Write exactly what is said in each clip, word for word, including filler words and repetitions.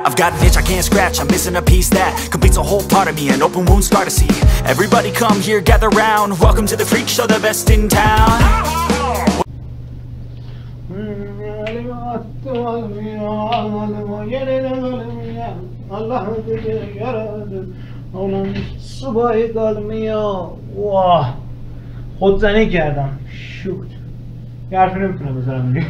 I've got an itch I can't scratch, I'm missing a piece that completes a whole part of me, an open wound scar to see. Everybody come here, gather round, welcome to the freak show, the best in town. صبحی قلمیا واه خودزنی کردم شوت یه حرفی نمیتونم بذارم دیگه.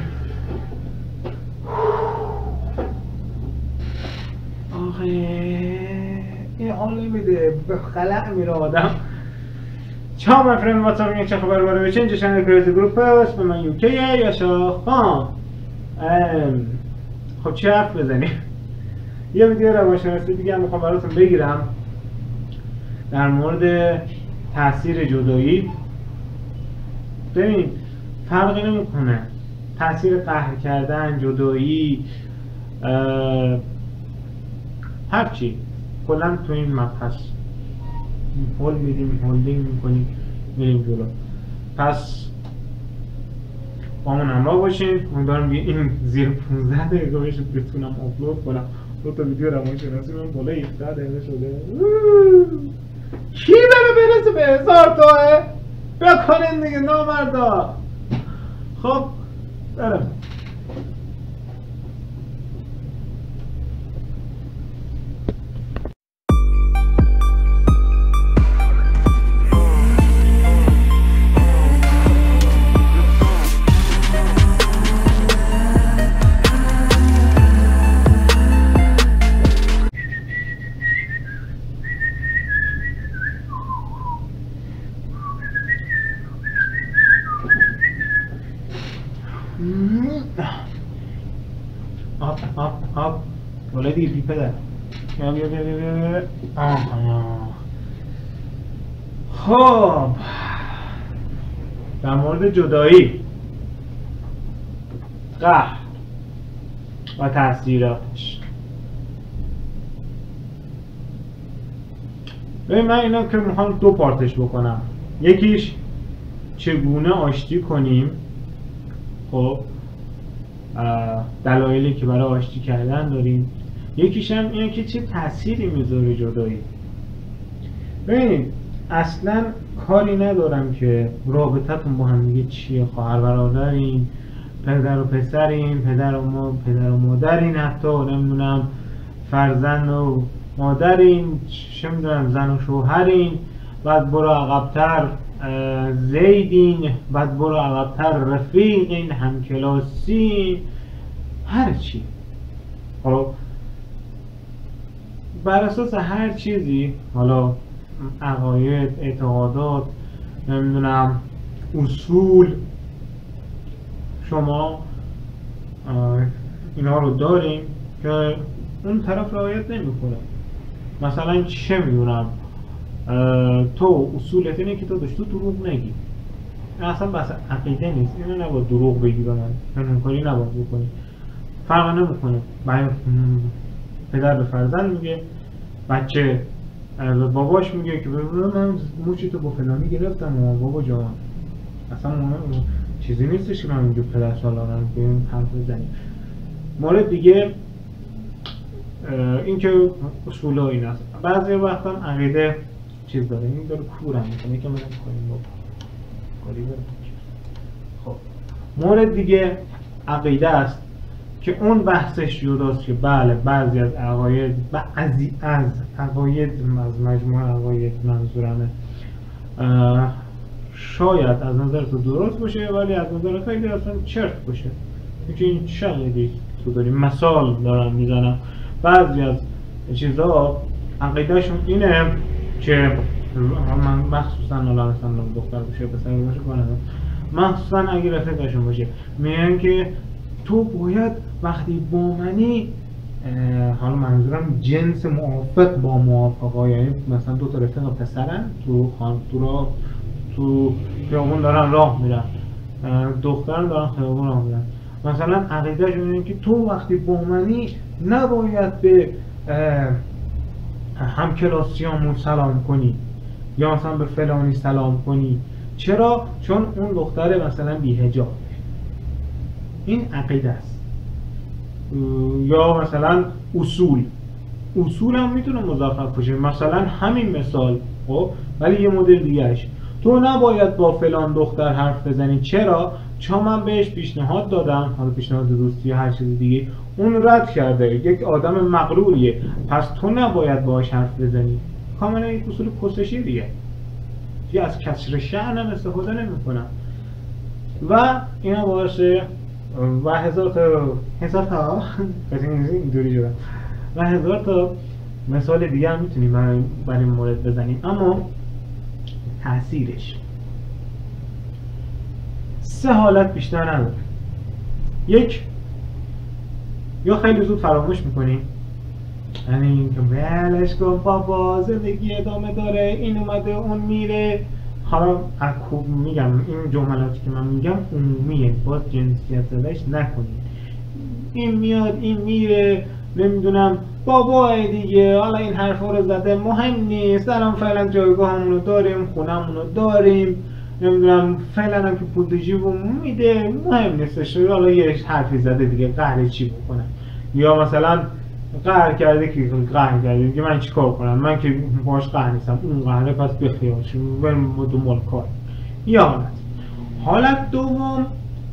آخه این حال نمیده، به خلع میره آدم. چه من فریم واتساپ یک چه خبر باره بچه اینجا چنل کریزی گروپ هست به من یوکیه یا شاخان. خب چه حرف بزنیم؟ یه ویدیو روانشناسی دیگه هم میخوام براتون بگیرم در مورد تاثیر جدایی. ببین فرقی نمیکنه تاثیر قهر کردن، جدایی، هرچی کلا تو این مبحث هول میدیم، هولدینگ میکنیم، میریم جلو. پس با من همراه باشین. امیدوارم این زیر پونزده دقیقه بشه بتونم آپلود کنم. دو تا ویدیو روانشناسی من بالای هفده دقیقه شده. کی بره برسه به هزار تاه؟ بکنین دیگه نامردا. خب برم. آب آب آب ولی دیگه بی پدر بیا بیا بیا بیا بیا آه. خب در مورد جدایی، قهر و تاثیراتش. ببین من اینا که میخوام دو پارتش بکنم. یکیش چگونه آشتی کنیم، خب دلایلی که برای آشتی کردن داریم. یکیش هم اینه که چه تأثیری میذاره جدایی. ببینید اصلا کاری ندارم که رابطتون با هم دیگه چیه، خواهر برادرین، پدر و پسرین، پدر و ما پدر و مادرین، حتی نمیدونم فرزند و مادرین، چه میدونم زن و شوهرین، بعد برو عقب‌تر زیدین، بعد برو عقب‌تر رفیقین، همکلاسی، هر چی. خب بر اساس هر چیزی، حالا عقاید، اعتقادات، نمیدونم اصول، شما اینا رو داریم که اون طرف رعایت نمیکنه. مثلا چه میدونم تو اصولت اینه که تو داشت تو دروغ نگی. اصلا بحث عقیده نیست، اینو نباید دروغ بگی به من، این کاری نباید بکنی. فرق نمیکنه. پدر به فرزند میگه، بچه به باباش میگه که من موچی تو با فلانی گرفتم و بابا جان اصلا چیزی نیستش که من اینجا پدر سالانم که این حرف بزنیم. مورد دیگه این که اصول ها این است. بعضی وقتا عقیده چیز داره، این داره کورم میکنه که من کنیم بابا کاری برم. خب مورد دیگه عقیده است که اون بحثش جداست که بله بعضی از عقاید، بعضی از عقاید از مجموعه عقاید منظورمه شاید از نظر تو درست باشه ولی از نظر خیلی اصلا چرت باشه. اینکه این شایدی تو داری. مثال دارم میزنم، بعضی از چیزها عقیدهشون اینه که من مخصوصا حالا مثلا دختر باشه پسر باشه کنم، مخصوصا اگه رفیقشون باشه میگن که تو باید وقتی با منی، حالا منظورم جنس موافق با موافقا، یعنی مثلا دو تا رفیق پسرن تو خان تو راه تو خیابون دارن راه میرن، دخترن دارن خیابون راه میرن، مثلا عقیدهشون اینه که تو وقتی با منی نباید به همکلاسیامون سلام کنی یا مثلا به فلانی سلام کنی. چرا؟ چون اون دختر مثلا بی‌حجاب. این عقیده است. یا مثلا اصول اصول هم میتونه مزخرف باشه، مثلا همین مثال خب، ولی یه مدل دیگهش تو نباید با فلان دختر حرف بزنی. چرا؟ چون من بهش پیشنهاد دادم، حالا پیشنهاد دوستی هر چیز دیگه، اون رد کرده، یک آدم مغروریه، پس تو نباید باهاش حرف بزنی. کاملا یک اصول کسشی دیگه، دیگه از کسر شأن هم استفاده نمی‌کنم و اینا باشه و هزار تا هزار تا اینجوری شده و هزار تا مثال دیگه هم میتونیم برای برای این مورد بزنیم. اما تأثیرش سه حالت بیشتر نداره. یک، یا خیلی زود فراموش میکنیم، یعنی اینکه ولش کن بابا زندگی ادامه داره، این اومده اون میره. حالا اکوب میگم این جملاتی که من میگم عمومیه، باز جنسیت زدش نکنید. این میاد این میره، نمیدونم بابا دیگه، حالا این حرفا رو زده مهم نیست، الان فعلا جایگاهمونو داریم، خونمونو داریم، نمیدونم فعلا هم که پول جیبمون میده مهم نیستش، حالا یه حرفی زده دیگه قهر چی بکنم. یا مثلا قهر کرده که قهر کرده دیگه من چیکار کنم، من که باش قهر نیستم، اون قهره پس بخیالش بریم دنبال کار. یا حالت حالت دوم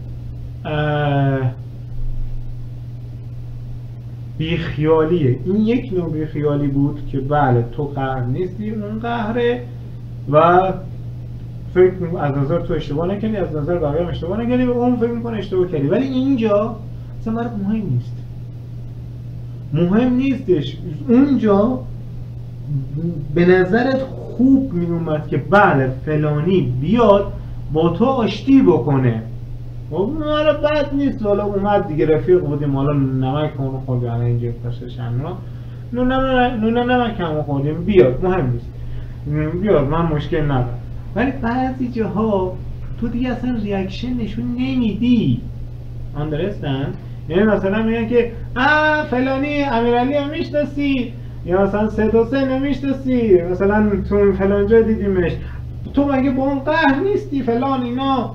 بیخیالیه. این یک نوع بیخیالی بود که بله تو قهر نیستی، اون قهره و فکر از نظر تو اشتباه نکنی، از نظر بقیه هم اشتباه نکنی و اون فکر میکنه اشتباه کردی. ولی اینجا اصلا برات مهم نیست، مهم نیستش. اونجا به نظرت خوب میومد که بله فلانی بیاد با تو آشتی بکنه، خب حالا بد نیست، حالا اومد دیگه رفیق بودیم، حالا نمک کنو خوردیم، حالا اینجا پشتش همنا نونه نمک همو خوردیم، بیاد مهم نیست، بیاد من مشکل ندارم. ولی بعضی جاها تو دیگه اصلا ریاکشن نشون نمیدی. understand؟ یعنی مثلا میگن که آ فلانی امیرعلی هم میشناسی، یا مثلا سید حسین هم میشناسی، مثلا تو فلان جا دیدیمش، تو مگه با اون قهر نیستی فلان اینا.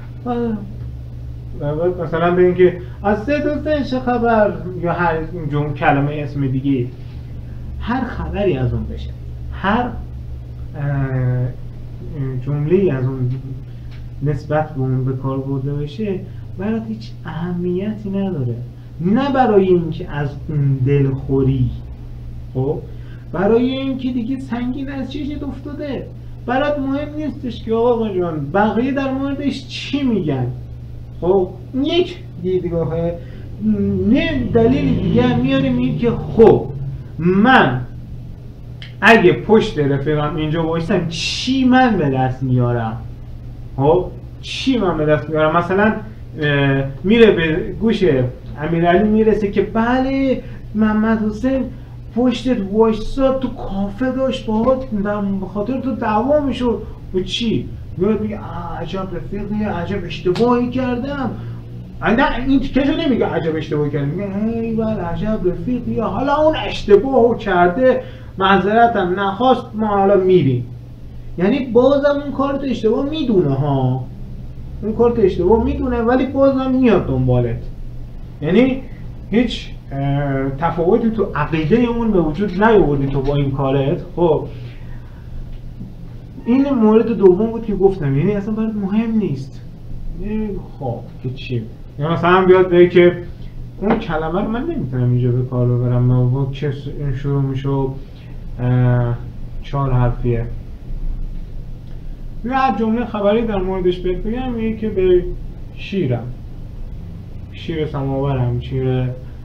مثلا بگن که از سید حسین چه خبر، یا هر جمله کلمه اسم دیگه، هر خبری از اون بشه، هر جمله‌ای از اون نسبت به اون به کار برده بشه، برات هیچ اهمیتی نداره. نه برای اینکه از اون دلخوری، خب برای اینکه دیگه سنگین از چشت افتاده، برات مهم نیستش که آقا جان بقیه در موردش چی میگن. خب یک دیدگاهه، نه دلیل دیگه میاریم این که خب من اگه پشت رفیقم اینجا بایستم چی من به دست میارم، خب چی من به دست میارم. مثلا میره به گوش امیرعلی میرسه که بله محمد حسین پشتت وایساد تو کافه داشت باهات به خاطر تو دعوا میشد و چی میاد میگه عجب رفیقی، عجب اشتباهی کردم. نه این تیکشو نمیگه عجب اشتباهی کردم، میگه ای بله عجب رفیقی، حالا اون اشتباهو کرده معذرتم نخواست ما حالا میریم. یعنی بازم اون کارت اشتباه میدونه ها، اون کارت اشتباه میدونه ولی بازم میاد دنبالت. یعنی هیچ تفاوتی تو عقیده اون به وجود نیاوردی تو با این کارت. خب این مورد دوم بود که گفتم، یعنی اصلا برات مهم نیست. خب که چی؟ یعنی مثلا بیاد بگه که اون کلمه رو من نمیتونم اینجا به کار ببرم، من با کس این شروع میشه چهار حرفیه. یه جمله خبری در موردش بهت بگم، اینه که به شیرم، شیر سماورم، شیر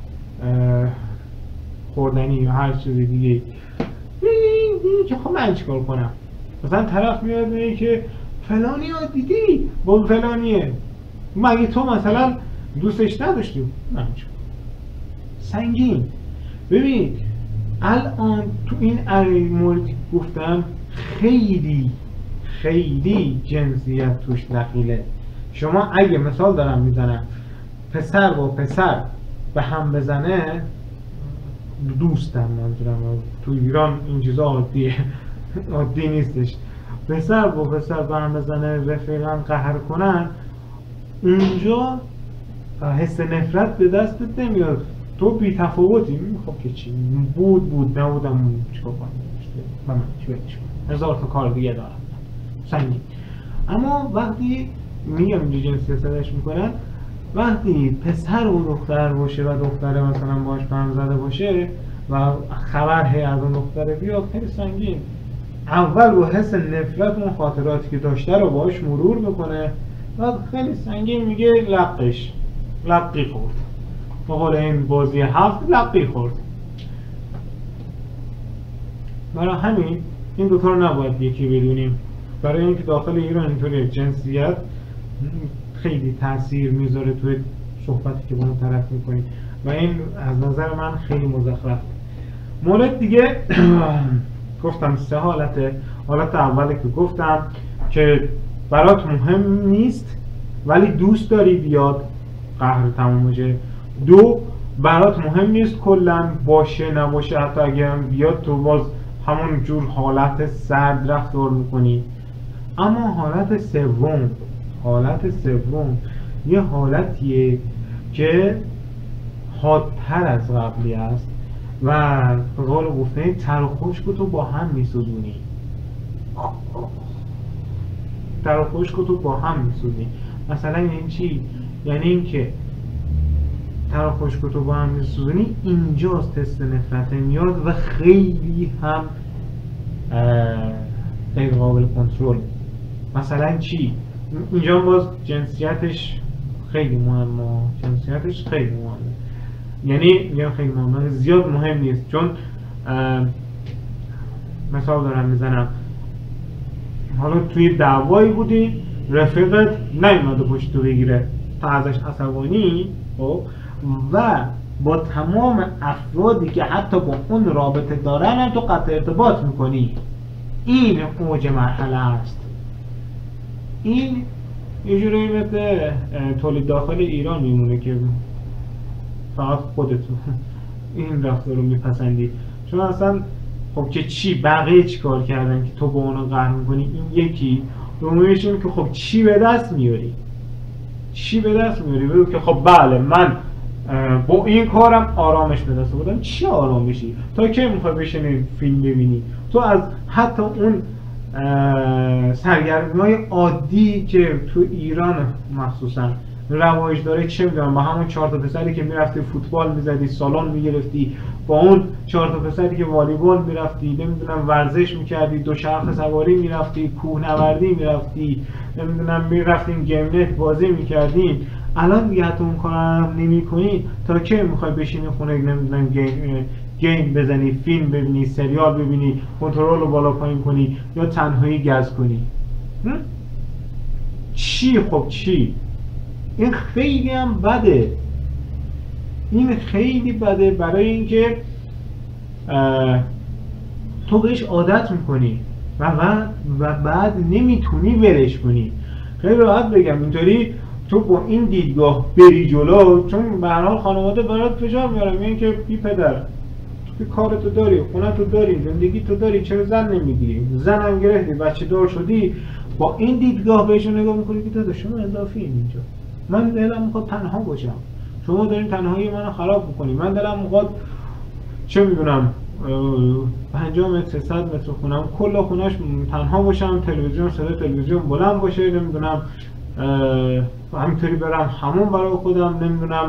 خوردنی یا هر چیز دیگه، که خب من چیکار کنم؟ مثلا طرف میاد میگه که فلانی ها دیدی با فلانیه، مگه تو مثلا دوستش نداشتی؟ نه سنگین. ببین الان تو این موردی گفتم خیلی خیلی جنسیت توش دخیله. شما اگه مثال دارم میزنم پسر با پسر به هم بزنه، دوستم منظورم، تو ایران این چیزا عادیه، عادی نیستش، پسر با پسر به هم بزنه، رفیقان قهر کنن، اونجا حس نفرت به دستت نمیاد. تو بی تفاوتی. خب که چی بود بود نبودم چیکار کنم من چی بهش هزار تا کار دیگه دارم سنگین. اما وقتی میگم اینجا جنسیت صداش میکنن، وقتی پسر و دختر باشه و دختره مثلا باش برم زده باشه و خبر هی از اون دختره بیاد، خیلی سنگین. اول با حس نفرت اون خاطراتی که داشته رو باش مرور میکنه و خیلی سنگین میگه لقش لقی خورد، به قول این بازی هفت لقی خورد. برای همین این دوتا رو نباید یکی بدونیم. برای اینکه داخل ایران اینطوری جنسیت خیلی تاثیر میذاره توی صحبتی که با اون طرف میکنیم و این از نظر من خیلی مزخرف. مورد دیگه گفتم سه حالته. حالت اولی که گفتم که برات مهم نیست ولی دوست داری بیاد قهر تموم بشه. دو، برات مهم نیست کلا باشه نباشه، حتی اگه بیاد تو باز همون جور حالت سرد رفتار میکنی. اما حالت سوم، حالت سوم یه حالتیه که حادتر از قبلی است و به قول گفتنی تر و خشک تو با هم میسودونی. تر و خشک تو با هم میسودونی. مثلا یعنی چی؟ یعنی این که تر و خشک تو با هم میسودونی اینجاست تست نفرت میاد و خیلی هم غیر قابل کنترل. مثلا چی؟ اینجا باز جنسیتش خیلی مهمه، جنسیتش خیلی مهمه. یعنی یا خیلی مهمه، زیاد مهم نیست. چون مثال دارم میزنم، حالا توی دعوایی بودی رفیقت نیومده پشت تو بگیره، تا ازش عصبانی و با تمام افرادی که حتی با اون رابطه دارن هم تو قطع ارتباط میکنی. این اوج مرحله است. این یه جوری مثل تولید داخل ایران میمونه که فقط خودتون این رفتار رو میپسندی. چون اصلا خب که چی بقیه چی کار کردن که تو با اونو قهر میکنی؟ این یکی. دومیش اینه که خب چی به دست میاری؟ چی به دست میاری؟ بگو که خب بله من با این کارم آرامش به دست بودم. چی آرامشی؟ تا که میخوای بشینی فیلم ببینی؟ تو از حتی اون سرگرمی‌های عادی که تو ایران مخصوصا رواج داره، چه میدونم، با همون چهار تا پسری که میرفتی فوتبال میزدی، سالن میگرفتی، با اون چهار تا پسری که والیبال میرفتی، نمیدونم ورزش میکردی، دوچرخه سواری میرفتی، کوهنوردی میرفتی، نمیدونم میرفتین گیم نت بازی میکردین، الان دیگه حتی اون کارا نمیکنی. تا که میخوای بشینی خونه نمیدونم گیم گیم بزنی، فیلم ببینی، سریال ببینی، کنترل رو بالا پایین کنی یا تنهایی گز کنی؟ چی؟ خب چی؟ این خیلی هم بده. این خیلی بده برای اینکه تو بهش عادت میکنی و بعد و بعد نمیتونی ولش کنی. خیلی راحت بگم اینطوری تو با این دیدگاه بری جلو، چون به هر حال خانواده برات فشار میارن، میگن که بی پدر تو کارتو داری، خونتو داری، زندگیتو داری، چرا زن نمیگیری؟ زنم گرفتی، بچه دار شدی. با این دیدگاه بهشون نگاه میکنی که داده شما اضافی این اینجا، من دلم میخواد تنها باشم، شما دارین تنهایی منو خراب میکنی. من دلم میخواد چه میدونم پنجاه متر سیصد متر خونم کلا خونش تنها باشم، تلویزیون صدای تلویزیون بلند باشه، نمیدونم همینطوری برم همون برای خودم، نمیدونم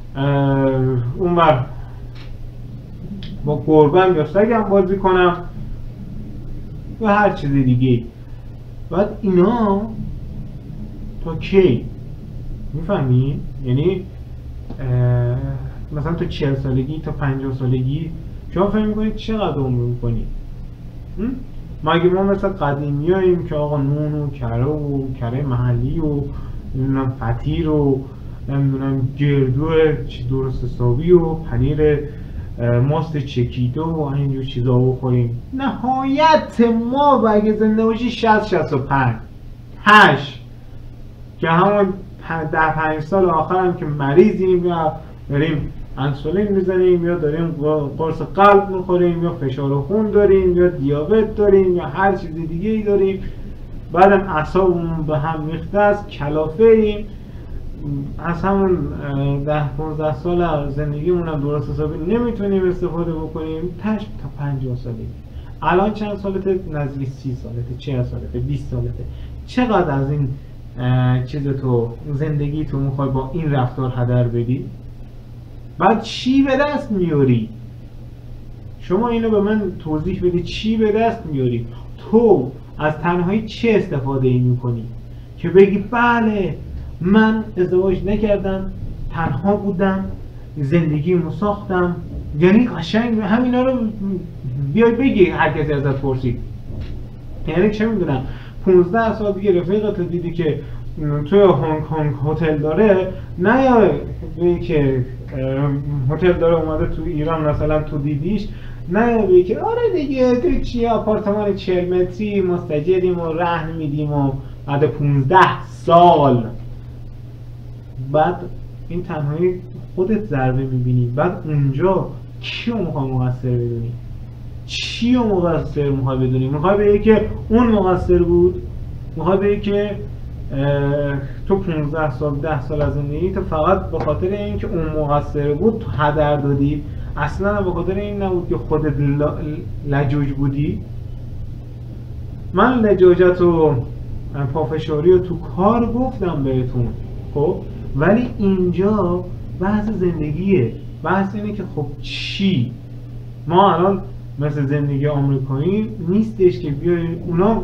اونور با گربم یا سگم بازی کنم و هر چیزی دیگه. بعد اینا تا کی؟ میفهمی؟ یعنی مثلا تو چهل سالگی تا پنجاه سالگی شما فهم میکنی چقدر عمر میکنی؟ مگه ما مثل قدیمی هاییم که آقا نون و کره و کره محلی و نمیدونم فطیر و نمیدونم گردو درست حسابی و پنیر ماست چکیده و اینجور چیزا بخوریم؟ نهایت ما و اگه زنده باشی شصت شصت و پنج هشت که همون ده پنج سال آخر هم که مریضیم یا داریم انسولین میزنیم یا داریم قرص قلب میخوریم یا فشار خون داریم یا دیابت داریم یا هر چیز دیگه ای داریم، بعدم اعصابمون به هم ریخته است، کلافه ایم، از همون ده پانزده سال از زندگیمون هم درست حسابی نمیتونیم استفاده بکنیم تش تا پنجاه سالگی. الان چند سالته؟ نزدیک سی سالته، چهل سالته، بیست سالته. چقدر از این چیز تو زندگی تو میخوای با این رفتار هدر بدی؟ بعد چی به دست میاری؟ شما اینو به من توضیح بدی، چی به دست میاری؟ تو از تنهایی چه استفاده ای میکنی که بگی بله من ازدواج نکردم، تنها بودم، زندگیمو ساختم؟ یعنی قشنگ همینا رو بیای بگی هر کسی ازت پرسید. یعنی چه میدونم پانزده سال دیگه رفیقت دیدی که توی هنگ کنگ هتل داره، نه یا بگی که هتل داره اومده تو ایران مثلا تو دیدیش، نه یا بگی که آره دیگه تو چیه آپارتمان چهل متری مستجریم و رهن میدیم و بعد پانزده سال بعد این تنهایی خودت ضربه میبینی. بعد اونجا کیو میخوای مقصر بدونی؟ چیو مقصر میخوای بدونی؟ میخوای بگی که اون مقصر بود؟ میخوای بگی که تو پانزده سال ده سال از زندگی تو فقط به خاطر اینکه اون مقصر بود تو هدر دادی، اصلا به خاطر این نبود که خودت لجوج بودی؟ من لجاجت و پافشاری رو تو کار گفتم بهتون، خب ولی اینجا بحث زندگیه. بحث اینه که خب چی؟ ما الان مثل زندگی آمریکایی نیستش که بیای اونا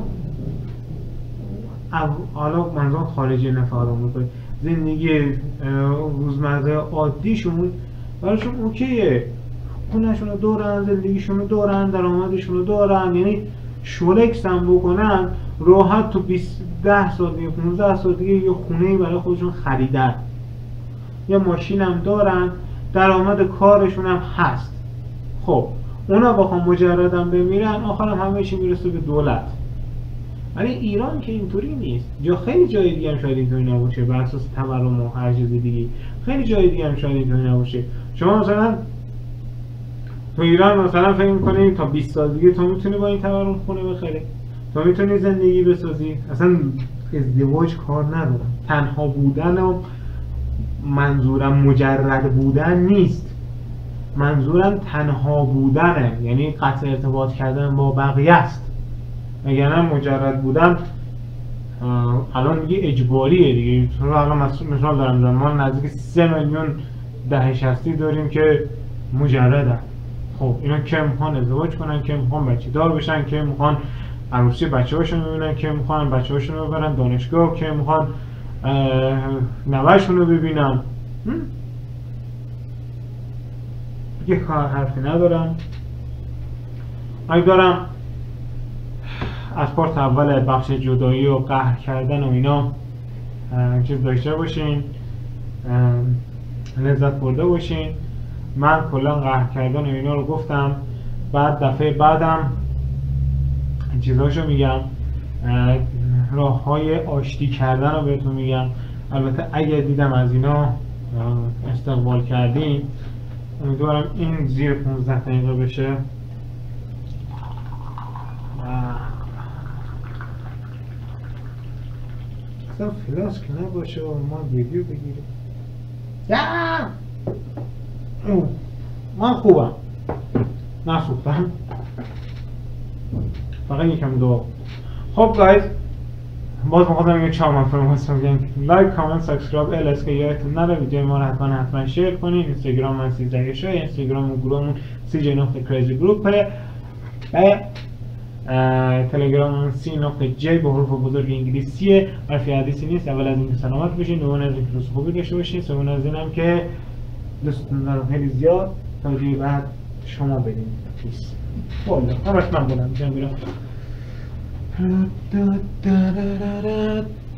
حالا منظورم خارجی نه فقط آمریکایی، زندگی روزمره عادیشون براشون اوکیه، خونه‌شون رو دارن، زندگیشون رو دارن، درآمدشون رو دارن، یعنی شولکس هم بکنن راحت تو بیست ده سال دیگه پانزده سال دیگه یه خونه‌ای برای خودشون خریدن، یه ماشین هم دارن، درآمد کارشون هم هست. خب اونا بخوام مجردم بمیرن آخرم همه چی میرسه به دولت. ولی ایران که اینطوری نیست. جا خیلی جای دیگه هم شاید اینطوری نباشه بر اساس تورم و هر چیز دیگه، خیلی جای دیگه هم شاید اینطوری نباشه. شما مثلا تو ایران مثلا فکر می‌کنی تا بیست سال دیگه تو میتونی با این تورم خونه بخری؟ تو میتونی زندگی بسازی؟ اصلا ازدواج کار ندارم. تنها بودن و منظورم مجرد بودن نیست، منظورم تنها بودنه، یعنی قطع ارتباط کردن با بقیه است. اگر مجرد بودن الان دیگه اجباریه دیگه. تو الان مثال دارم دارم ما نزدیک سه میلیون دهش هستی داریم که مجردن. خب اینا که میخوان ازدواج کنن، که میخوان بچه دار بشن، که میخوان عروسی بچه هاشون ببینن، که میخوان بچه هاشون رو ببرن دانشگاه، که میخوان نوهشون رو ببینن. یه کار حرفی ندارم. اگه دارم از پارت اول بخش جدایی و قهر کردن و اینا چیز داشته باشین، لذت برده باشین. من کلا قهر کردن و اینا رو گفتم، بعد دفعه بعدم چیزاشو میگم، راه های آشتی کردن رو بهتون میگم. البته اگه دیدم از اینا استقبال کردین، امیدوارم این زیر پانزده دقیقه بشه. اصلا فلاسک نباشه و ما ویدیو بگیریم. من خوبم، نسوختم، فقط یکم دو. خب گایز باز مخواستم یه چهار منفرم هستم بگم لایک، کامنت، سابسکرایب، ال اس که یادتون نره. ویدیو ما رو حتما حتما شیر کنین. اینستاگرام من سیزده شو، اینستاگرام و گروهمون سی جی نقطه کریزی گروپه، و تلگرام سی نقطه جی به حروف بزرگ انگلیسیه. حرفی حدیثی نیست. اول از اینکه سلامت باشین، دوم از اینکه روز خوبی داشته باشین، سوم از اینم که دوستتون دارم خیلی زیاد. تا ویدیو بعد شما بدین. پیس. والا همش من بودم میشم میرم.